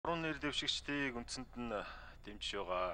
Уран нэр дэвшигчдийг үндсэнд нь дэмжиж байгаа.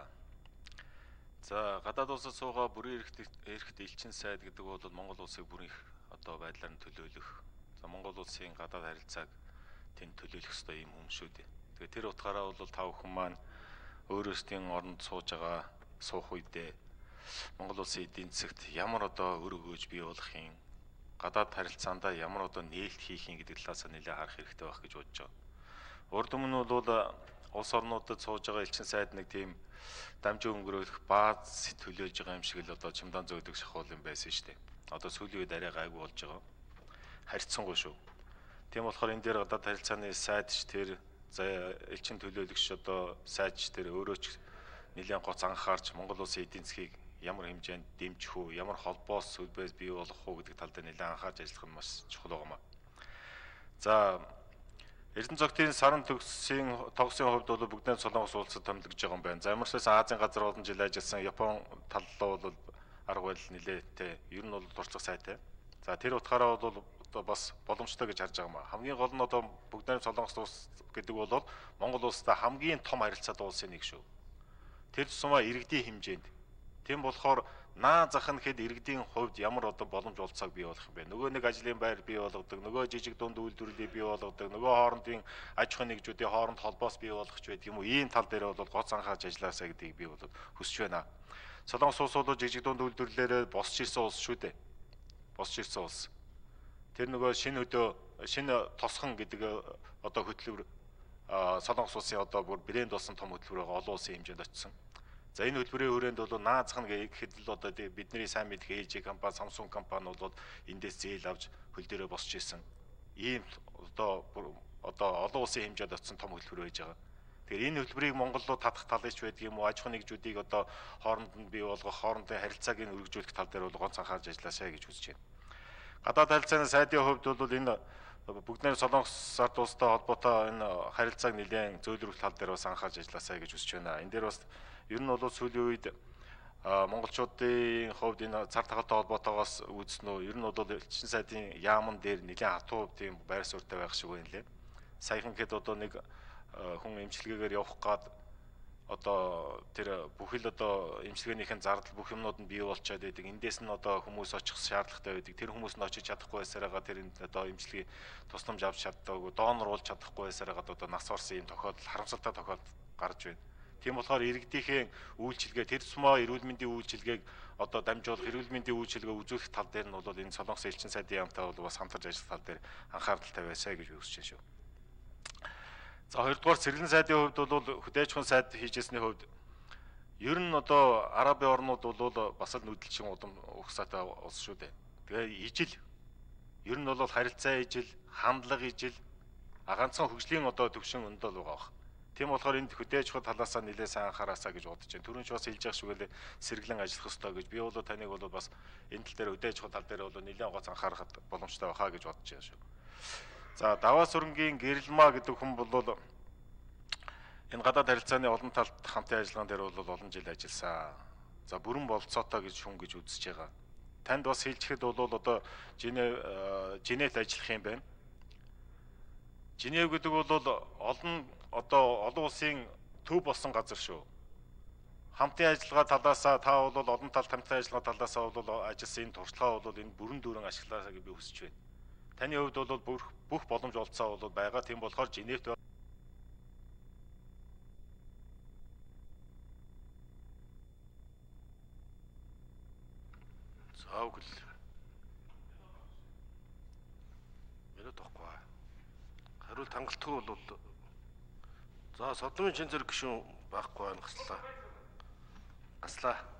За гадаад улсад суугаа бүрэн эрхт элчин сайд гэдэг бол Монгол улсыг бүрэн их байдлаар нь төлөөлөх. За Монгол улсын гадаад харилцааг тэнд төлөөлөх ёстой юм хүн шүү дээ. Тэгээ тэр утгаараа бол та бүхэн маань өөрөөсдийн оронд сууж байгаа суух үедээ Монгол улсын эдийн засагт ямар өр өгөөж бий болох юм, гадаад харилцаандаа ямар нээлт хийх юм гэдэг талаас нь нэлээд харах хэрэгтэй байх гэж бодож байгаа. Урд өмнө бол улс орнуудад сууж байгаа элчин сайд нэг тийм дамжин өнгөрөөх бааз төлөөлж байгаа юм шиг л чемодан зөөдөг шахуул юм байсан шүү дээ. Сүүлийн үед арай гайгүй болж байгаа. Харьцангуй шүү. Тийм болохоор энэ дээр гадаад харилцааны сайдч тэр за элчин төлөөлөгч сайдч тэр өөрөө ч нэлээд гоц анхаарч Монгол улсын эдийн засгийг ямар хэмжээнд дэмжих үү, ямар холбоос сүлбээс бий болох уу гэдэг тал дээр нэлээд анхаарч ажиллах нь маш чухал байгаа. За Эрдэнэ цогтын саран тогсын хувьд бол бүгдээ Солонгос улсад томилогдож байгаа юм байна. За ямар ч байсан Азийн газар олон жил ажилласан Япон таллаа бол арга барил нэлээдтэй. Ер нь бол туршлага сайтай. За тэр утгаараа бол бас боломжтой гэж харж байгаа юм. Хамгийн гол нь бүгдээ Солонгос улс гэдэг бол Монгол улстай хамгийн том харилцаатай улсын нэг шүү. Тэр тусмаа иргэдийн хэмжээнд. Тийм болохоор наа зах нь хэд иргэдийн хувьд ямар боломж олцоог бий болох юм бэ? Нөгөө нэг ажлын байр бий болгодог, нөгөө жижиг дунд үйлдвэрлэлийг бий болгодог, нөгөө хоорондын аж ахуйн нэгжүүдийн хооронд холбоос бий болгох ч байдаг юм уу? Ийм тал дээр бол гоц анхаарч ажилласаа гэдгийг би хүсэж байна. Солонгос улс бол жижиг дунд үйлдвэрлэлээр босч ирсэн улс шүү дээ. Босч ирсэн улс. Тэр нөгөө шинэ тосхон гэдэг хөтөлбөр Солонгос улсын бүр брэнд болсон том хөтөлбөр олон улсын хэмжээнд очсон. За энэ хөтөлбөрийн хүрээнд бол наазах нь гэхэд л бидний сайн мэдэх LG компани, Samsung компани бол эндээс зээл авч хөл дээрээ босч ирсэн. Ийм олон улсын хэмжээнд очсон том хөтөлбөр байж байгаа. Тэгэхээр энэ хөтөлбөрийг Монгол руу татах тал ич байдаг юм уу? Аж ахуйн нэгжүүдийг хооронд нь бий болгох, хоорондын харилцааг нь өргөжүүлэх тал дээр бол гонц анхаарч ажилласаа гэж үзэж байна. Гадаад харилцааны сайдын хувьд бол энэ бүгдээр Солонгос ард улстай холбоотой энэ харилцааг нэлээд зөөлрөх тал дээр бас анхаарч ажилласаа гэж үзэж байна. Энэ дээр бас ер нь бол сүүлийн үед монголчуудын хувьд энэ цар тахалтай холбоотойгоос үүснэ. Ер нь бол элчин сайдын яамн дээр нэлээд хатуу тийм байр суурьтай байх шиг байна лээ. Саяхан хэд нэг хүн эмчилгээгээр явах гад тэр бүхэл эмчилгээнийхэн зардал бүх юмнууд нь бий болчиход байдаг. Эндээс нь хүмүүс очих шаардлагатай байдаг. Тэр хүмүүс нь очиж чадахгүй байсараа тэр эмчилгээ тусламж авч чаддаггүй, донор болж чадахгүй байсараа нас орсон юм тохиолдол, харамсалтай тохиолдол гарч байна. Тийм болохоор иргэдийнхээ үйлчилгээ, тэр тусмаа эрүүл мэндийн үйлчилгээг дамжуулах, эрүүл мэндийн үйлчилгээ үзүүлэх тал дээр нь бол энэ Солонгос элчин сайдын яамтай бас хамтарч ажиллах тал дээр анхаарал тавиасаа гэж үзэж байна шүү. За хоёрдугаар цэглэн сайдын хувьд бол хөдөөж хүн сайд хийжсэний хувьд ер нь Арабын орнууд бол бас л нүүдэлчин удам угсаатай улс шүү дээ. Тэгээ ижил ер нь бол харилцаа ижил, хандлага ижил, ганцхан хөгжлийн төвшин өндөл байгаа бах. Тийм болохоор энд хөдөөж хүн талаасаа нэлээд сайн анхаараасаа гэж бодож байна. Түрүүн ч бас хэлж байгаа шүүгээ сэргэлэн ажиллах ёстой гэж би бол таныг бас энэ тал дээр хөдөөж хүн тал дээр нэлээд гоц анхаарах боломжтой байхаа гэж бодож байна шүү. За даваа сүрэнгийн гэрэлмаа гэдэг хүн бол энэ гадаад харилцааны олон талт хамтын ажиллагаан дээр бол олон жил ажилласан. За бүрэн болцоотой гэж хүн гэж үзэж байгаа. Танд бас хэлчихэд бол Женевт ажиллах юм байна. Женев гэдэг бол олон улсын төв болсон газар шүү. Хамтын ажиллагаа талаасаа та бол олон талт хамтын ажиллагаа талаасаа ажилласан энэ туршлага энэ бүрэн дүүрэн ашиглаасаа гэж би хүсэж байна. Таны хувьд бол бүх боломж олцоо байгаа. Тийм болохоор Женевт заавал яриад байхгүй. Хариулт хангалтгүй бол за Содомын чин зэрэг гишүүн байхгүй байна. Гаслаа.